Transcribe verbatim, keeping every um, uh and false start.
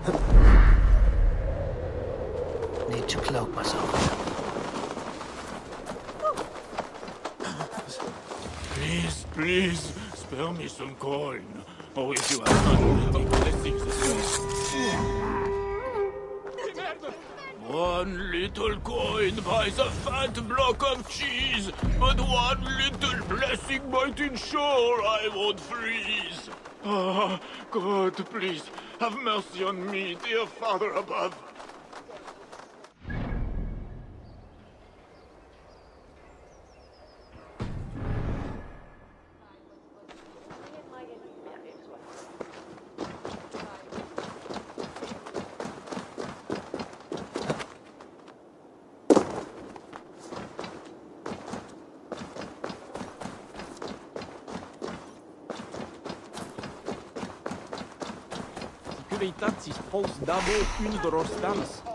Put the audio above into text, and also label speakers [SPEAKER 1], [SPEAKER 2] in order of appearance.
[SPEAKER 1] Need to cloak myself.
[SPEAKER 2] Please, please, spare me some coin. Or if you have unlimited blessings as well. One little coin buys a fat block of cheese, but one little blessing might ensure I won't freeze. Ah, God, please, have mercy on me, dear Father above.
[SPEAKER 3] Cuvitatis post dabo unidoros damas.